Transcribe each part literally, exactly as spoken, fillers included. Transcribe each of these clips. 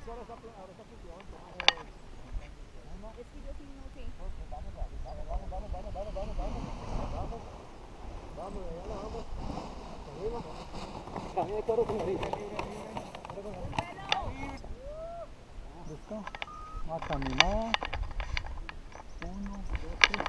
eso ahora está, ahora está cultivado en tomate. Es que yo sí no sé. Vamos, vamos, vamos, vamos, vamos, vamos, vamos, vamos, vamos, vamos, vamos, allá le vamos, arriba, camine todo con la orilla, busca, más caminada, uno, dos, tres,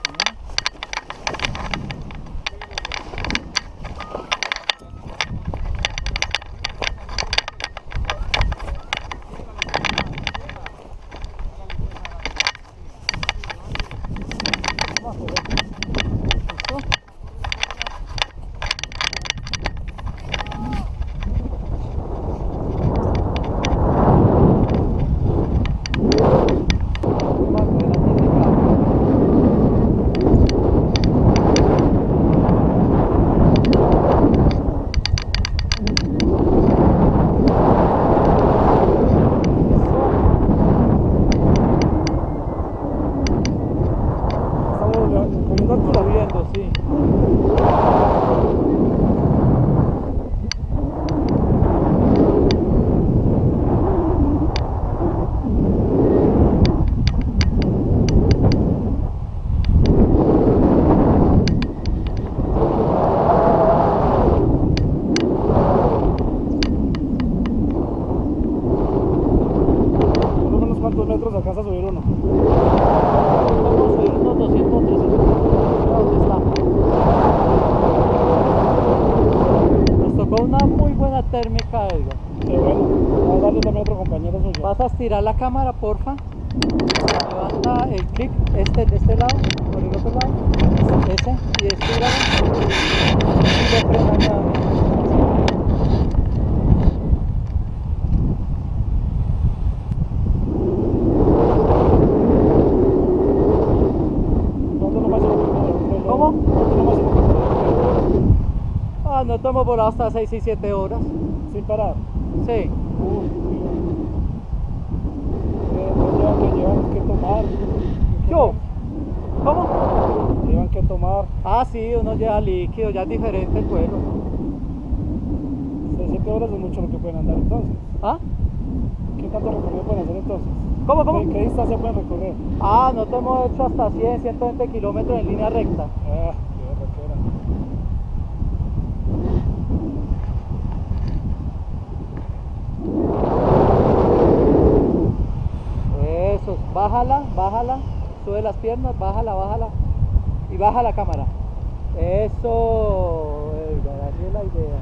metros alcanza a subir uno. Vamos a subir unos doscientos, trescientos. ¿Dónde está? Nos tocó una muy buena térmica, Edgar. Qué bueno. Vamos a darle también a otro compañero suyo. Vas a estirar la cámara, porfa. Levanta el clip, este de este lado, por el otro lado. Ese, y estíralo. Y lo frenas nuevamente. Ah, no hemos volado hasta seis y siete horas. ¿Sin parar? Sí. Uh, llevan, que llevan que tomar. ¿Yo? ¿Cómo? Llevan que tomar. Ah, sí, uno lleva líquido, ya es diferente el vuelo. seis siete horas es mucho lo que pueden andar entonces. ¿Ah? ¿Qué tanto recorrido pueden hacer entonces? ¿Cómo, cómo? ¿Qué, qué distancia pueden recorrer? Ah, nosotros hemos hecho hasta cien, ciento veinte kilómetros en línea recta. Ah, qué berraquera. Eso, bájala, bájala, sube las piernas, bájala, bájala y baja la cámara. Eso, Edgar, así es la idea.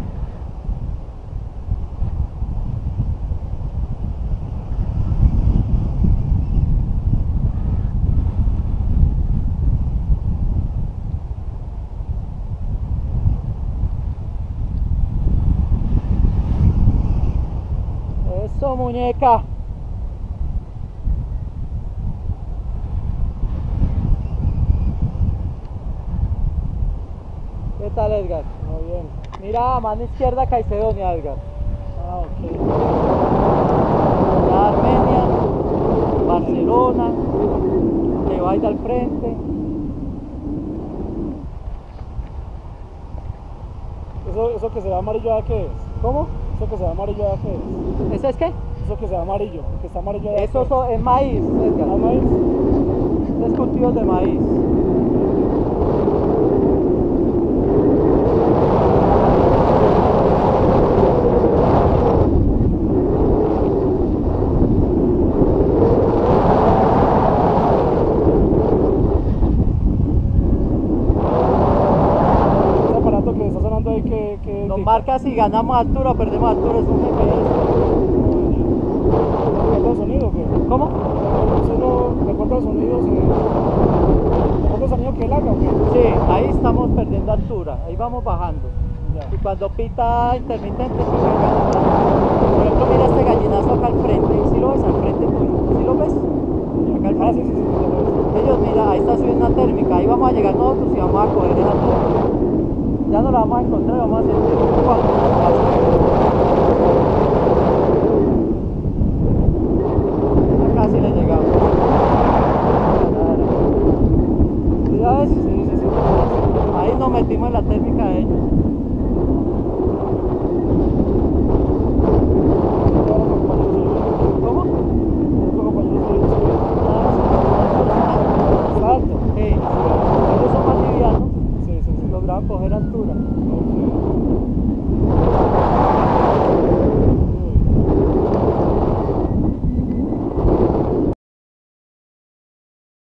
Eso, muñeca. ¿Qué tal, Edgar? Muy bien. Mira, mano izquierda, Caicedonia, Edgar. Ah, ok. Ya Armenia, Barcelona, Tebaida al frente. ¿Eso, eso que se ve amarillo allá qué es? ¿Cómo? ¿Eso que se ve amarillo allá qué es? ¿Eso es qué? Eso que se ve amarillo, el que está amarillo allá. Eso so- es maíz, Edgar. ¿Ah, maíz? Es cultivos de maíz. Ese aparato que está sonando ahí que... que Nos indica? marca si ganamos altura o perdemos altura, es un G P S. ¿Recuerda el sonido o qué? ¿Cómo? ¿Solo recuerda el sonido? ¿Se... ¿Recuerda el sonido que él haga o qué? Sí, ahí estamos perdiendo altura, ahí vamos bajando. Ya. Y cuando pita intermitente, pues ahí ganamos altura. Por ejemplo, mira este gallinazo acá al frente, ¿sí lo ves? Al frente tuyo, ¿sí lo ves? Acá al Ah, sí, frente. sí, sí, sí, sí. Ellos, mira, ahí está subiendo una térmica, ahí vamos a llegar nosotros y vamos a coger esa térmica. Ya no la vamos a encontrar, vamos a sentir cuando nos pase. Ya casi le llegamos. ¿Sí la ves? Sí, sí, sí. Ahí nos metimos en la térmica de ellos. ¿Cómo? empezaba a coger altura. Ok.